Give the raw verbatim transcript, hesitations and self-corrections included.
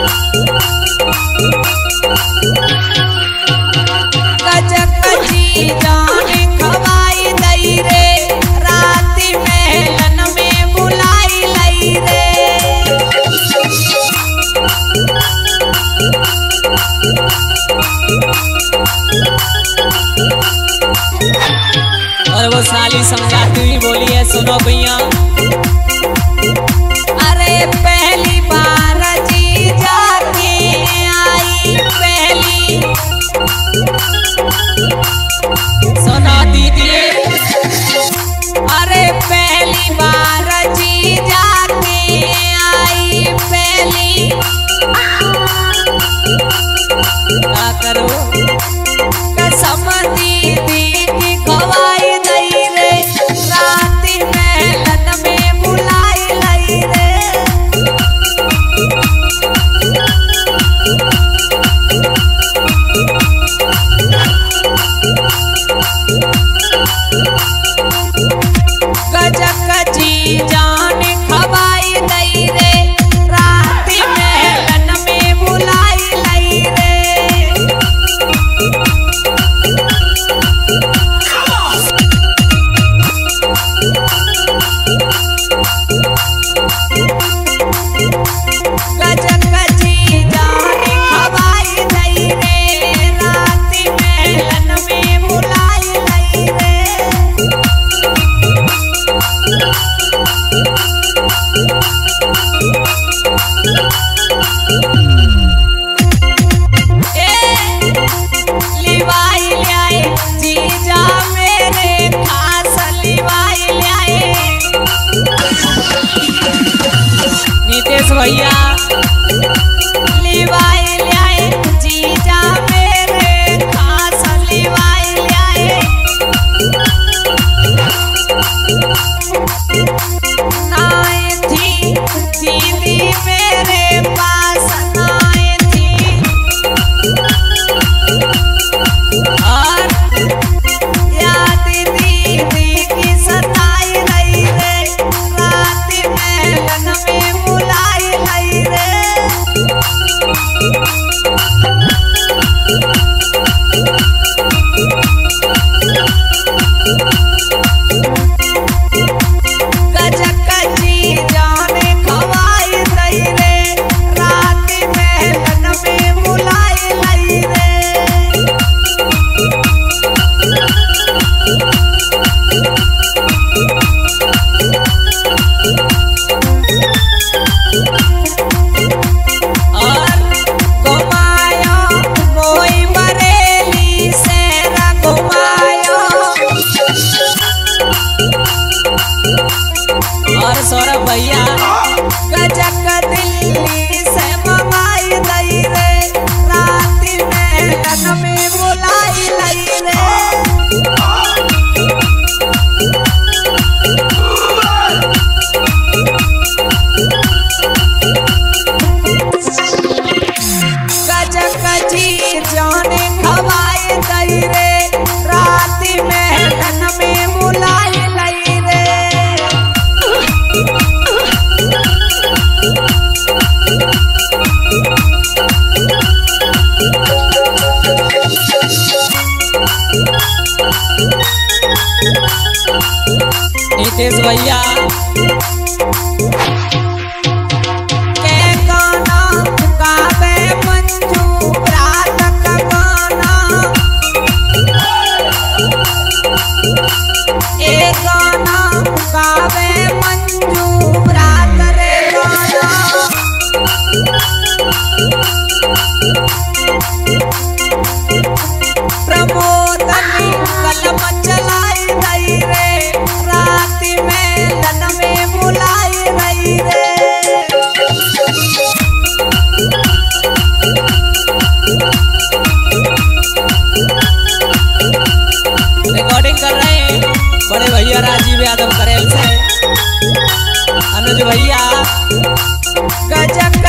गजक जी जाने खवाई दई रे, राती महलन में बुलाई लई रे। और वो साली समझाती हुई बोली है, सुनो भैया। अरे पहली बार जी जाके आई, पहली सुनो दीदी। अरे पहली बार जी जाके आई, पहली क्या करो कसम दीदी की खवाई दई रे, राती महलन में बुलाई लई रे। गजक जी जाने खवाई दई रे, राती महलन में बुलाई लई रे। गजक जी जाने खवाई दई रे, राती महलन में बुलाई लई रे। ए लिवाई ल्याए जीजा मेरे खास लिवाई ल्याए। नीतीश भैया लिवाई ल्याए जीजा मेरे खास लिवाई ल्याए। नाई थी दीदी मेरे पास, नाई थी और याद दीदी की सताई रही रे, राती महलन में बुलाई लई रे। गजक जी जाने खवाई दई रे, राती महलन में बुलाई लई रे। और घुमायो मोई बरेली शहर घुमायो। और सौरभ भैया गजक दिल्ली से मंगाई दई रे, राती महलन में बुलाई लई रे। गजक जी जाने खवाई दई रे, राती महलन में बुलाई लई रे। नीतीश भैया के गाना गावे मंजू रात का गाना, ए गाना गावे मंजू रात रे गाना। प्रमोदनी कलम चलाई दई रे, राती महलन में बुलाई रही रे। रिकॉर्डिंग कर रहे हैं बड़े भैया राजीव यादव करेल से, अनुज भैया गजक